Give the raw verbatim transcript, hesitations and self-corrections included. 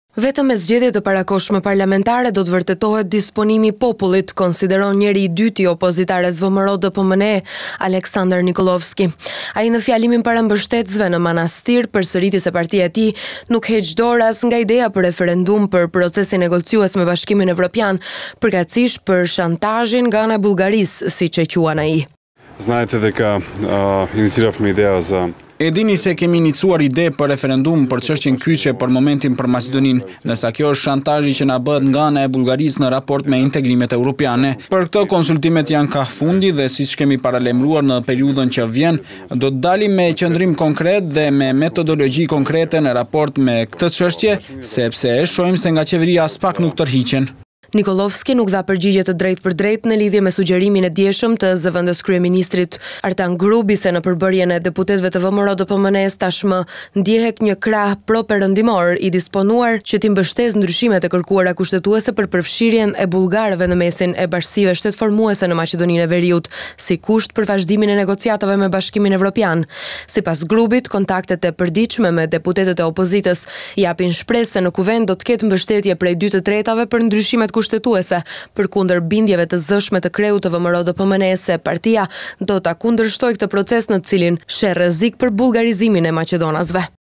Vetëm me zgjedhje të parakohshme parlamentare do të vërtetohet disponimi i popullit, konsideron njeri i dytë i opozitares V M R O D P M N E, Aleksandar Nikolovski. Ai në fjalimin para mbështetësve në Manastir përsëriti se partia e tij nuk heq dorë as nga ideja për referendum për procesin negociues me Bashkimin Evropian, përkatësisht për shantazhin nga ana e Bullgarisë, siç e quan ai. Знаете дека иницииравме идеја за E dini se kemi inicuar ide për referendum për çështjen kyçe për momentin për Maqedoninë, ndërsa kjo është shantazhi që na bëhet nga ana e Bullgarisë në raport me integrimet europiane. Për këtë konsultimet janë ka fundi dhe siç kemi paralajmëruar në periudhën që vjen, do të dalim me qëndrim konkret dhe me metodologji konkrete në raport me këtë çështje, sepse e shohim se nga qeveria as pak nuk tërhiqen. Nikolovski nuk dha përgjigje të drejtë për drejtë në lidhje me sugjerimin e dieshëm të zëvendës kryeministrit Artan Grubi se në përbërjen e deputetëve të V M R O D P M N E-s tashmë ndjehet një krah pro-perëndimor i disponuar që t'i mbështesë ndryshimet e kërkuara kushtetuese për përfshirjen e bullgarëve në mesin e bashkësive shtetformuese në Maqedoninë e Veriut, si kusht për vazhdimin e negociatave me Bashkimin Evropian. Sipas Grubit, kontaktet e përditshme me deputetët e opozitës japin shpresë se në kuvend do të ketë mbështetje prej dy të tretave për ndryshimet kushtetuese, përkundër bindjeve të zëshme të kreut të V M R O D P M N E se partia do ta kundërshtojë këtë proces në cilin sheh rrezik për bullgarizimin e maqedonasve.